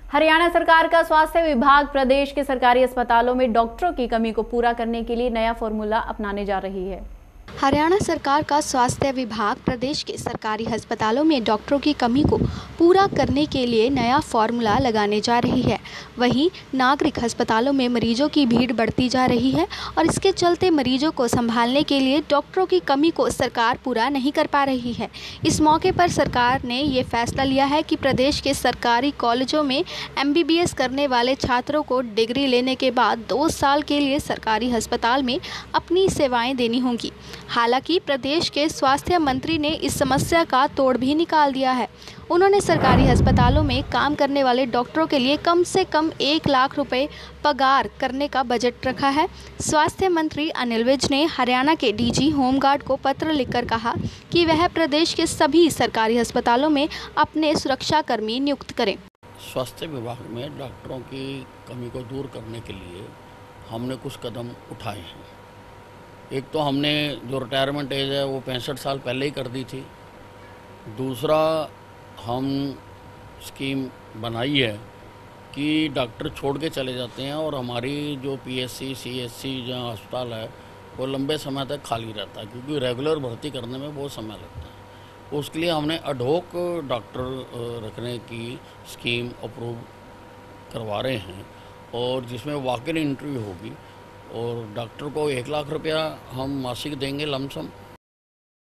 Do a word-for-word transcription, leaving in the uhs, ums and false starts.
हरियाणा सरकार का स्वास्थ्य विभाग प्रदेश के सरकारी अस्पतालों में डॉक्टरों की कमी को पूरा करने के लिए नया फॉर्मूला अपनाने जा रही है। हरियाणा सरकार का स्वास्थ्य विभाग प्रदेश के सरकारी अस्पतालों में डॉक्टरों की कमी को पूरा करने के लिए नया फॉर्मूला लगाने जा रही है। वहीं नागरिक अस्पतालों में मरीजों की भीड़ बढ़ती जा रही है और इसके चलते मरीजों को संभालने के लिए डॉक्टरों की कमी को सरकार पूरा नहीं कर पा रही है। इस मौके पर सरकार ने ये फैसला लिया है कि प्रदेश के सरकारी कॉलेजों में एम बी बी एस करने वाले छात्रों को डिग्री लेने के बाद दो साल के लिए सरकारी अस्पताल में अपनी सेवाएं देनी होंगी। हालांकि प्रदेश के स्वास्थ्य मंत्री ने इस समस्या का तोड़ भी निकाल दिया है। उन्होंने सरकारी अस्पतालों में काम करने वाले डॉक्टरों के लिए कम से कम एक लाख रुपए पगार करने का बजट रखा है। स्वास्थ्य मंत्री अनिल विज ने हरियाणा के डी जी होमगार्ड को पत्र लिखकर कहा कि वह प्रदेश के सभी सरकारी अस्पतालों में अपने सुरक्षाकर्मी नियुक्त करें। स्वास्थ्य विभाग में डॉक्टरों की कमी को दूर करने के लिए हमने कुछ कदम उठाए हैं। एक तो हमने जो रिटायरमेंट एज है वो पैंसठ साल पहले ही कर दी थी। दूसरा, हम स्कीम बनाई है कि डॉक्टर छोड़ के चले जाते हैं और हमारी जो P S C C S C जहाँ अस्पताल है वो लंबे समय तक खाली रहता है, क्योंकि रेगुलर भर्ती करने में बहुत समय लगता है। उसके लिए हमने अडोक डॉक्टर रखने की स्कीम अप्रूव करवा रहे हैं और जिसमें वॉक इन इंटरव्यू होगी और डॉक्टर को एक लाख रुपया हम मासिक देंगे लमसम।